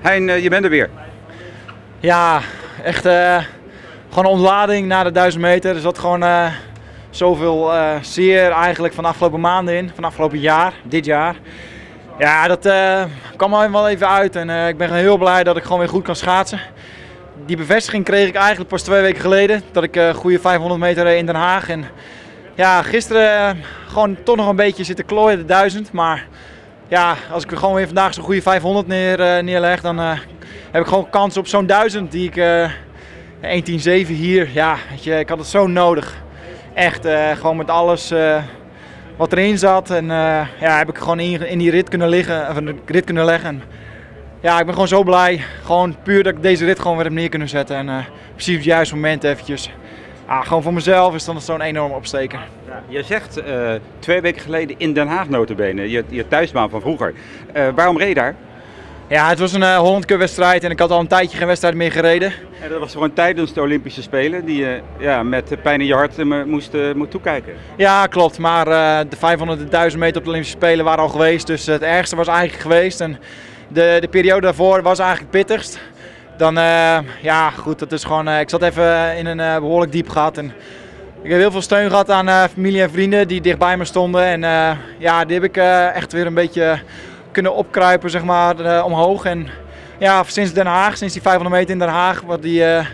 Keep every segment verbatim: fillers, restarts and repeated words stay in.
Hein, uh, je bent er weer. Ja, echt uh, gewoon een ontlading na de duizend meter. Er zat gewoon uh, zoveel uh, zeer eigenlijk van de afgelopen maanden in, van afgelopen jaar, dit jaar. Ja, dat uh, kwam er wel even uit en uh, ik ben heel blij dat ik gewoon weer goed kan schaatsen. Die bevestiging kreeg ik eigenlijk pas twee weken geleden, dat ik een uh, goede vijfhonderd meter reed in Den Haag. En ja, gisteren uh, gewoon toch nog een beetje zitten klooien, de duizend. Maar ja, als ik gewoon weer vandaag zo'n goede vijfhonderd neer, uh, neerleg, dan uh, heb ik gewoon kans op zo'n duizend die ik uh, één tien zeven hier. Ja, weet je, ik had het zo nodig. Echt, uh, gewoon met alles uh, wat erin zat. En uh, ja, heb ik gewoon in, in die rit kunnen liggen, of een rit kunnen leggen. En, ja, ik ben gewoon zo blij. Gewoon puur dat ik deze rit gewoon weer heb neer kunnen zetten. En uh, precies op het juiste moment eventjes. Ah, gewoon voor mezelf is dan zo'n enorme opsteker. Ja, je zegt uh, twee weken geleden in Den Haag nota bene, je, je thuisbaan van vroeger. Uh, waarom reed je daar? Ja, het was een uh, Holland Cup wedstrijd en ik had al een tijdje geen wedstrijd meer gereden. En dat was gewoon tijdens de Olympische Spelen die je uh, ja, met pijn in je hart uh, moest, uh, moet toekijken. Ja, klopt. Maar uh, de vijfhonderd en duizend meter op de Olympische Spelen waren al geweest. Dus het ergste was eigenlijk geweest. En de, de periode daarvoor was eigenlijk het pittigst. Dan, uh, ja goed, dat is gewoon, uh, ik zat even in een uh, behoorlijk diep gat. En ik heb heel veel steun gehad aan uh, familie en vrienden die dichtbij me stonden. En uh, ja, die heb ik uh, echt weer een beetje kunnen opkruipen, zeg maar, uh, omhoog. En ja, sinds Den Haag, sinds die vijfhonderd meter in Den Haag, wat die, uh,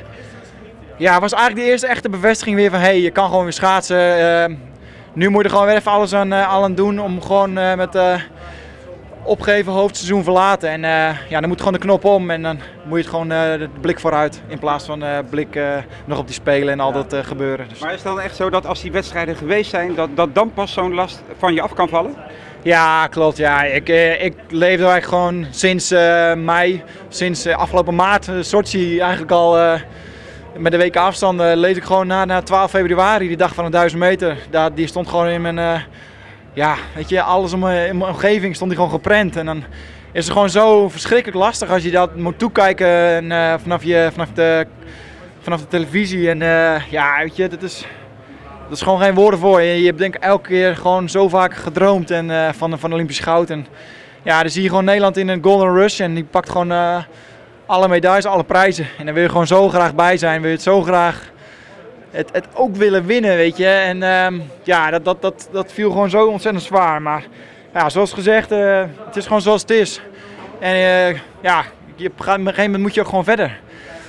ja, was eigenlijk de eerste echte bevestiging weer van, hé, hey, je kan gewoon weer schaatsen. Uh, nu moet je er gewoon weer even alles aan, uh, aan doen om gewoon uh, met uh, opgeven hoofdseizoen verlaten. En uh, ja, dan moet gewoon de knop om en dan moet je het gewoon uh, de blik vooruit in plaats van uh, blik uh, nog op die spelen en al dat uh, gebeuren. Dus. Maar is het dan echt zo dat als die wedstrijden geweest zijn, dat, dat dan pas zo'n last van je af kan vallen? Ja, klopt. Ja. Ik, uh, ik leefde eigenlijk gewoon sinds uh, mei, sinds uh, afgelopen maart, uh, Sochi eigenlijk al uh, met de weken afstand, uh, lees ik gewoon na, na twaalf februari, die dag van de duizend meter. Daar, die stond gewoon in mijn, uh, ja, weet je, alles om, uh, in mijn omgeving stond die gewoon geprent. En dan is het gewoon zo verschrikkelijk lastig als je dat moet toekijken en, uh, vanaf, je, vanaf, de, vanaf de televisie. En uh, ja, weet je, dat is... Dat is gewoon geen woorden voor. Je, je hebt denk ik elke keer gewoon zo vaak gedroomd en, uh, van, van Olympisch goud. En ja, dan zie je gewoon Nederland in een golden rush en die pakt gewoon uh, alle medailles, alle prijzen. En daar wil je gewoon zo graag bij zijn, wil je het zo graag het, het ook willen winnen, weet je. En uh, ja, dat, dat, dat, dat viel gewoon zo ontzettend zwaar. Maar ja, zoals gezegd, uh, het is gewoon zoals het is. En uh, ja, je, op een gegeven moment moet je ook gewoon verder.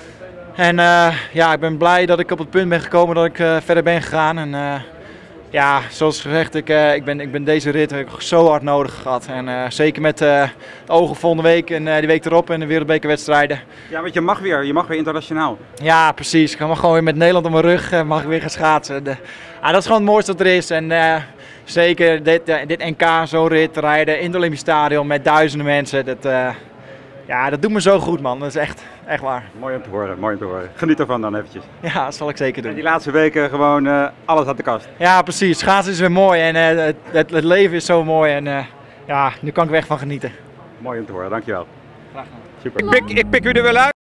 En uh, ja, ik ben blij dat ik op het punt ben gekomen dat ik uh, verder ben gegaan. En uh, ja, zoals gezegd, ik, uh, ik, ben, ik ben deze rit heb ik zo hard nodig gehad. En uh, zeker met uh, de ogen volgende week en uh, die week erop en de wereldbekerwedstrijden. Ja, want je mag weer, je mag weer internationaal. Ja, precies. Ik mag gewoon weer met Nederland op mijn rug uh, mag ik weer gaan schaatsen. De, ah, dat is gewoon het mooiste wat er is. En uh, zeker dit, uh, dit N K, zo'n rit rijden in het Olympisch Stadion met duizenden mensen. Dat, uh, ja, dat doet me zo goed, man. Dat is echt, echt waar. Mooi om te horen, mooi om te horen. Geniet ervan dan eventjes. Ja, dat zal ik zeker doen. En die laatste weken gewoon uh, alles uit de kast. Ja, precies. Schaatsen is weer mooi en uh, het, het, het leven is zo mooi. En uh, ja, nu kan ik er echt van genieten. Mooi om te horen, dankjewel. Graag gedaan. Super. Ik pik, ik pik u er wel uit.